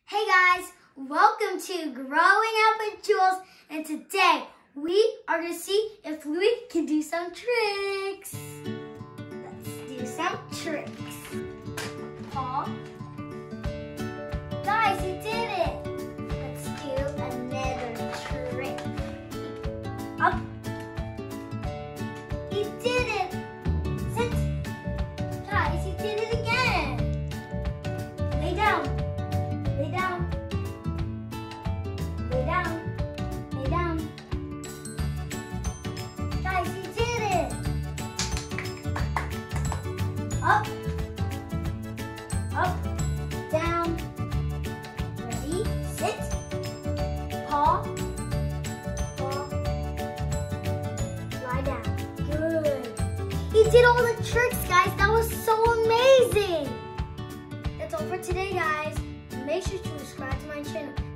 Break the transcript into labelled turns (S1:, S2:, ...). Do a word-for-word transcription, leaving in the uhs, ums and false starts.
S1: Hey guys, welcome to Growing Up with Jules, and today we are going to see if Louis can do some tricks. Let's do some tricks. Paul. Guys, he did it. Let's do another trick. Up. He did it. Sit. Guys, he did it again. Lay down. Lay down. Lay down. Lay down. Guys, he did it. Up. Up. Down. Ready? Sit. Paw. Paw. Lie down. Good. He did all the tricks, guys. That was so amazing. That's all for today, guys. Make sure to subscribe to my channel